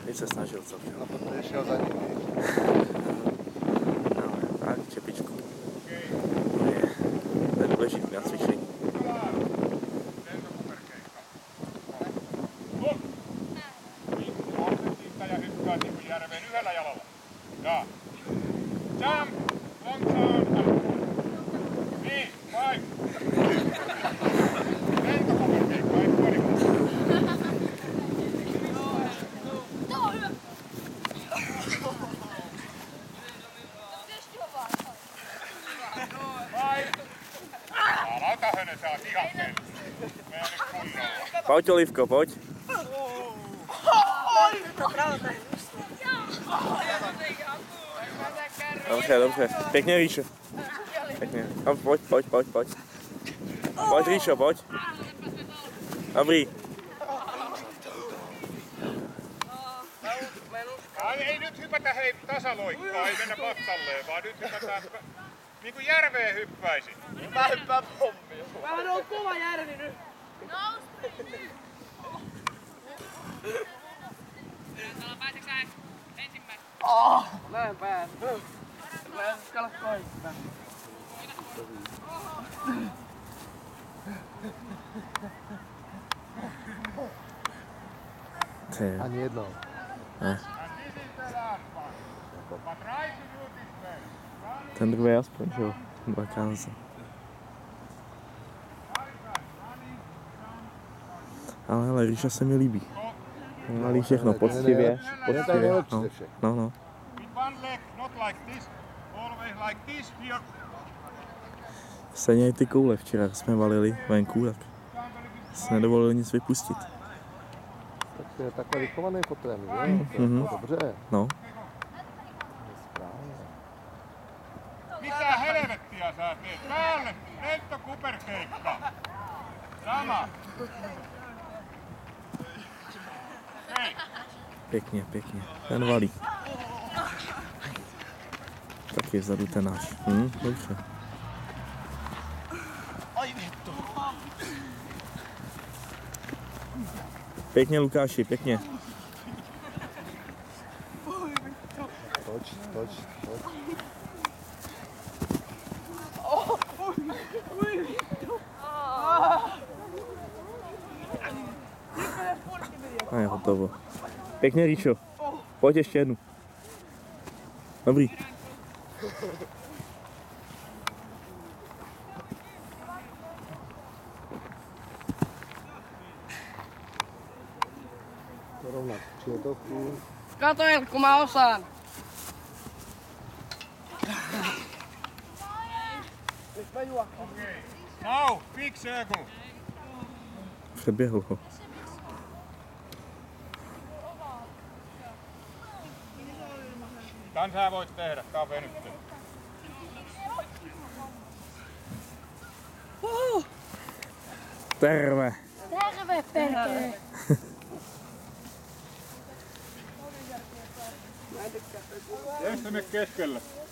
Teď se snažil celkem. No, protože šel za ním. No, tak, čepičku. To je důležitý na cvičení. Järveen yhdellä jalalla. Ja. Jump! Long jump! Niin, vai! Lentokoperkeikka, ei puolikossa. Tää on hyvä! Vai! Lautahönö saa tihahteen. Mene nyt kunnolla. Pojď, Olivko, pojď. Dobře, dobře. Pěkně, Ríšo. Pěkně. No, pojď. Pojď, Ríšo, pojď. Dobrý. Ei nyt hypätä hei tasaloikkaa, ei mennä pattalleen, vaan nyt hypätään niinku järveen hyppäisin. Mä hyppään pommiin. Mä oon kova järvi nyt. Pääseksä ensimmäinen? Mä en pääse. Mä en uskalla koittaa. Ani jednou. Ten druhý aspoň, že jo? Dvakrát. Ale hele, Ríša se mi líbí. Malý všechno, poctivě. No. Stejně i ty koule včera jsme valili venku, tak se nedovolili nic vypustit. Tak to je takhle vychovaný potrém, že? To je dobře. No. Mitä helvettiä sä teet? Päälle lentokuperkeikka. Sama. Hei. Pěkně. Ten valí. Tak je vzadu ten náš. Dobře. Pěkně, Lukáši, pěkně. Toč. A je hotovo. Pěkně, Ríšo. Pojď ještě jednu. Dobrý. To rovnat přijetovku. Kato Elkku, mä osaan. Nyt mä juoksen. Now, big circle. Předběhl ho. Tän sä voit tehdä, tää on venyttely. Terve. Terve perkele! Estä me keskelle.